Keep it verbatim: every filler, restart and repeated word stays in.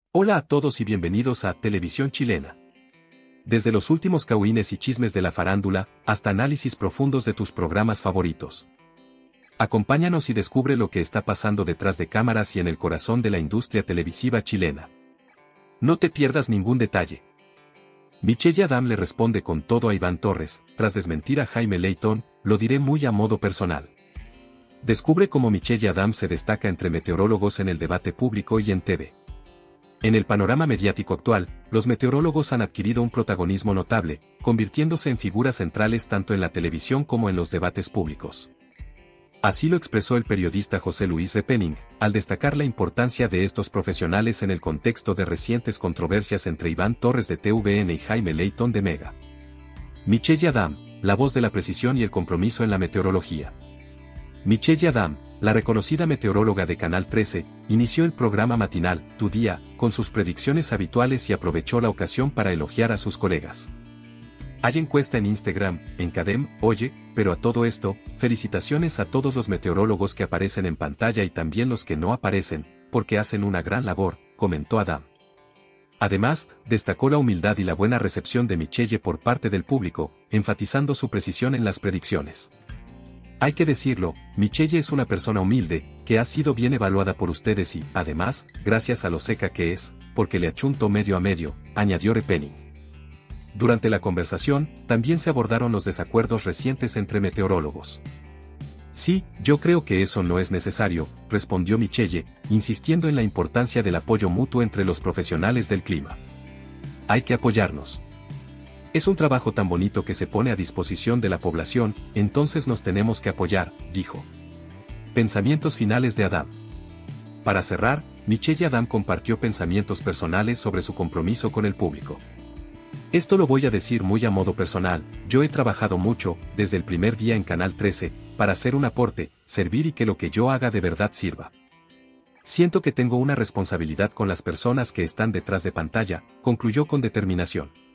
Hola a todos y bienvenidos a Televisión Chilena. Desde los últimos cagüines y chismes de la farándula, hasta análisis profundos de tus programas favoritos. Acompáñanos y descubre lo que está pasando detrás de cámaras y en el corazón de la industria televisiva chilena. No te pierdas ningún detalle. Michelle Adam le responde con todo a Iván Torres, tras desmentir a Jaime Leyton, lo diré muy a modo personal. Descubre cómo Michelle Adam se destaca entre meteorólogos en el debate público y en T V. En el panorama mediático actual, los meteorólogos han adquirido un protagonismo notable, convirtiéndose en figuras centrales tanto en la televisión como en los debates públicos. Así lo expresó el periodista José Luis Repenning, al destacar la importancia de estos profesionales en el contexto de recientes controversias entre Iván Torres de T V N y Jaime Leyton de Mega. Michelle Adam, la voz de la precisión y el compromiso en la meteorología. Michelle Adam, la reconocida meteoróloga de Canal trece, inició el programa matinal, Tu Día, con sus predicciones habituales y aprovechó la ocasión para elogiar a sus colegas. Hay encuesta en Instagram, en Cadem, oye, pero a todo esto, felicitaciones a todos los meteorólogos que aparecen en pantalla y también los que no aparecen, porque hacen una gran labor, comentó Adam. Además, destacó la humildad y la buena recepción de Michelle por parte del público, enfatizando su precisión en las predicciones. Hay que decirlo, Michelle es una persona humilde, que ha sido bien evaluada por ustedes y, además, gracias a lo seca que es, porque le achunto medio a medio, añadió Repenning. Durante la conversación, también se abordaron los desacuerdos recientes entre meteorólogos. Sí, yo creo que eso no es necesario, respondió Michelle, insistiendo en la importancia del apoyo mutuo entre los profesionales del clima. Hay que apoyarnos. Es un trabajo tan bonito que se pone a disposición de la población, entonces nos tenemos que apoyar, dijo. Pensamientos finales de Adam. Para cerrar, Michelle Adam compartió pensamientos personales sobre su compromiso con el público. Esto lo voy a decir muy a modo personal, yo he trabajado mucho, desde el primer día en Canal trece, para hacer un aporte, servir y que lo que yo haga de verdad sirva. Siento que tengo una responsabilidad con las personas que están detrás de pantalla, concluyó con determinación.